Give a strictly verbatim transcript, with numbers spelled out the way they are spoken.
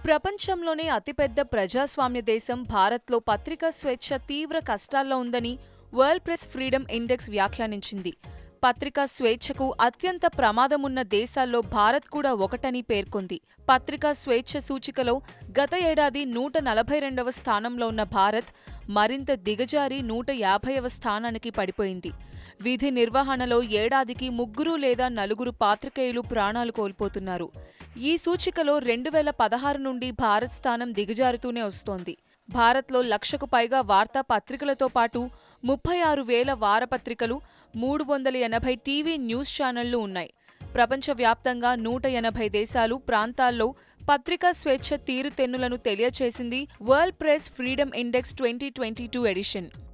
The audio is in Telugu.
ప్రపంచంలోనే అతిపెద్ద ప్రజాస్వామ్య దేశం భారత్లో పత్రికా స్వేచ్ఛ తీవ్ర కష్టాల్లో ఉందని వరల్డ్ ప్రెస్ ఫ్రీడమ్ ఇండెక్స్ వ్యాఖ్యానించింది. పత్రికా స్వేచ్ఛకు అత్యంత ప్రమాదమున్న దేశాల్లో భారత్ కూడా ఒకటని పేర్కొంది. పత్రికా స్వేచ్ఛ సూచికలో గత ఏడాది నూట నలభై రెండవ స్థానంలో ఉన్న భారత్ మరింత దిగజారి నూట యాభైవ స్థానానికి పడిపోయింది. విధి నిర్వహణలో ఏడాదికి ముగ్గురు లేదా నలుగురు పాత్రికేయులు ప్రాణాలు కోల్పోతున్నారు. ఈ సూచికలో రెండు వేల పదహారు నుండి భారత్ స్థానం దిగజారుతూనే వస్తోంది. భారత్లో లక్షకు పైగా వార్తా పత్రికలతో పాటు ముప్పై ఆరు వేల వారపత్రికలు, మూడు వందల ఎనభై టీవీ న్యూస్ ఛానళ్లు ఉన్నాయి. ప్రపంచవ్యాప్తంగా నూట ఎనభై దేశాలు, ప్రాంతాల్లో పత్రికా స్వేచ్ఛ తీరుతెన్నులను తెలియచేసింది world press freedom index twenty twenty two edition.